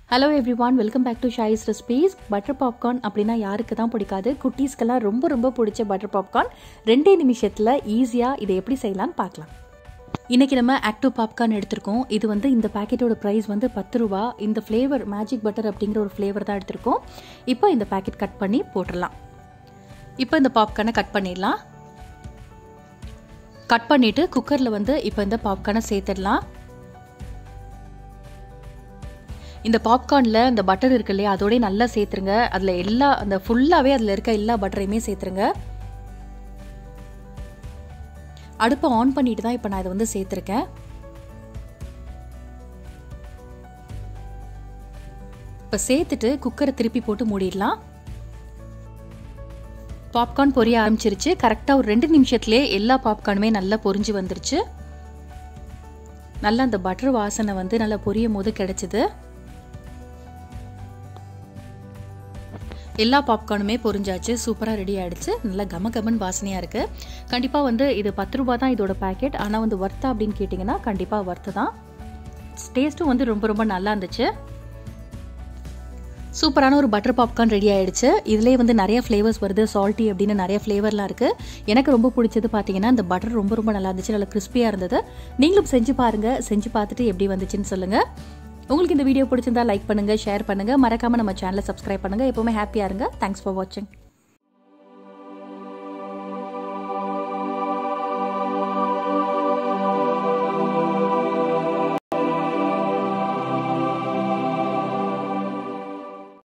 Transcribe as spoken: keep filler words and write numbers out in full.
Hello everyone, welcome back to Shai's Recipes. Butter popcorn அப்படினா யாருக்கு தான் பிடிக்காது? குட்டீஸ்க்கெல்லாம் ரொம்ப ரொம்ப பிடிச்ச butter popcorn ரெண்டே நிமிஷத்துல ஈஸியா இதை எப்படி செய்யலாம்னு பார்க்கலாம். இன்னைக்கு நம்ம ஆக்டிவ் பாப்கார்ன் எடுத்துர்க்கோம். இது வந்து இந்த பாக்கெட்டோட பிரைஸ் வந்து பத்து ரூபாய். இந்த ஃப்ளேவர் மேஜிக் பட்டர் அப்படிங்கற ஒரு ஃப்ளேவர் தான் எடுத்துர்க்கோம். இப்போ இந்த பாக்கெட் கட் பண்ணி போட்டுறலாம். இப்போ இந்த பாப்கார்னை கட் பண்ணிடலாம். கட் பண்ணிட்டு குக்கர்ல வந்து இப்போ இந்த பாப்கார்னை சேர்த்துடலாம். இந்த பாப்கார்ன்ல அந்த பட்டர் இருக்கு இல்லையா அதோட நல்லா சேர்த்துருங்க. அதுல எல்லா அந்த ஃபுல்லாவே அதுல இருக்க எல்லா பட்டரையுமே சேர்த்துருங்க. அடுப்பை ஆன் பண்ணிட்டு தான் இப்போ நான் இதை வந்து சேர்த்துருக்கேன். இப்போ சேர்த்துட்டு குக்கரை திருப்பி போட்டு மூடிடலாம். பாப்கார்ன் பொரிய ஆரம்பிச்சிருச்சு. கரெக்டாக ஒரு ரெண்டு நிமிஷத்துலேயே எல்லா பாப்கார்னுமே நல்லா பொரிஞ்சு வந்துருச்சு. நல்லா அந்த பட்டர் வாசனை வந்து நல்லா பொரியும் போது கிடைச்சிது. எல்லா பாப்கார்னுமே பொரிஞ்சாச்சு. சூப்பராக ரெடி ஆகிடுச்சு. நல்லா கம கமன் வாசனையாக இருக்குது. கண்டிப்பாக வந்து இது பத்து ரூபா தான் இதோட பேக்கெட். ஆனால் வந்து ஒர்த்தா அப்படின்னு கேட்டிங்கன்னா கண்டிப்பாக ஒர்த்து தான். டேஸ்ட்டும் வந்து ரொம்ப ரொம்ப நல்லா இருந்துச்சு. சூப்பரான ஒரு பட்டர் பாப்கார்ன் ரெடி ஆகிடுச்சு. இதுலேயே வந்து நிறைய ஃப்ளேவர்ஸ் வருது. சால்ட்டி அப்படின்னு நிறைய ஃப்ளேவர்லாம் இருக்குது. எனக்கு ரொம்ப பிடிச்சது பார்த்தீங்கன்னா இந்த பட்டர் ரொம்ப ரொம்ப நல்லா இருந்துச்சு. நல்லா கிறிஸ்பியாக இருந்தது. நீங்களும் செஞ்சு பாருங்கள். செஞ்சு பார்த்துட்டு எப்படி வந்துச்சுன்னு சொல்லுங்கள். உங்களுக்கு இந்த வீடியோ பிடிச்சிருந்தா லைக் பண்ணுங்க, ஷேர் பண்ணுங்க, மறக்காம நம்ம சேனலை சப்ஸ்கிரைப் பண்ணுங்க. எப்பவுமே ஹாப்பியா இருங்க. தேங்க்ஸ் ஃபார் வாட்சிங்.